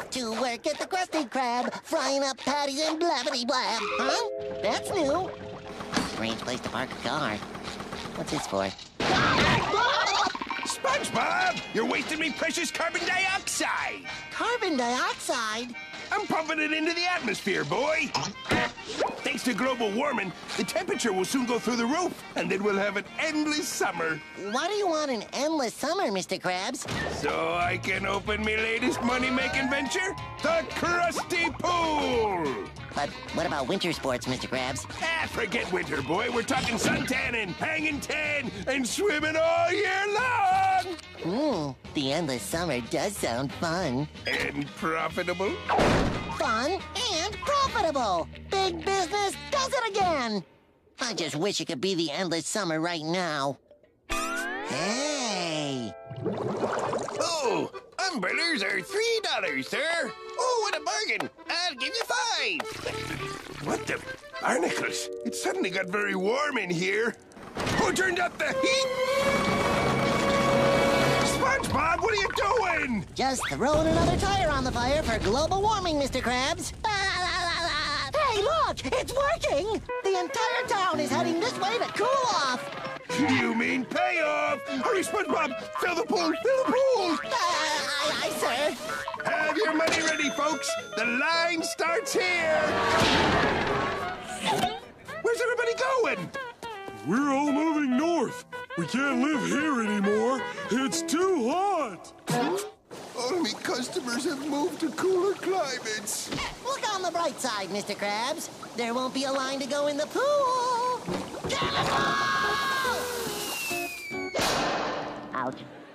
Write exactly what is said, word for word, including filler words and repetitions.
to work at the Krusty Krab, frying up patties and blabbity-blab. Huh? That's new. Strange place to park a car. What's this for? Spongebob! You're wasting me precious carbon dioxide! Carbon dioxide? I'm pumping it into the atmosphere, boy! Thanks to global warming, the temperature will soon go through the roof, and then we'll have an endless summer. Why do you want an endless summer, Mister Krabs? So I can open my latest money-making venture, the Krusty Pool! But what about winter sports, Mister Krabs? Ah, forget winter, boy. We're talking suntanning, hanging tan, and swimming all year long! Hmm, the endless summer does sound fun. And profitable? Fun and profitable! Big business does it again! I just wish it could be the endless summer right now. Hey! Oh, umbrellas are three dollars, sir. Oh, what a bargain! I'll give you five. What the barnacles? It suddenly got very warm in here. Who turned up the heat? SpongeBob, what are you doing? Just throwing another tire on the fire for global warming, Mister Krabs. Hey, look! It's working! The entire town is heading this way to cool off. You mean payoff? Hurry, SpongeBob! Fill the pool! Fill the pool! Uh, aye, aye, sir. Have your money ready, folks. The line starts here. Where's everybody going? We're all moving north. We can't live here anymore. It's too hot. All me customers have moved to cooler climates. Look on the bright side, Mister Krabs. There won't be a line to go in the pool. Cannonball! Ouch.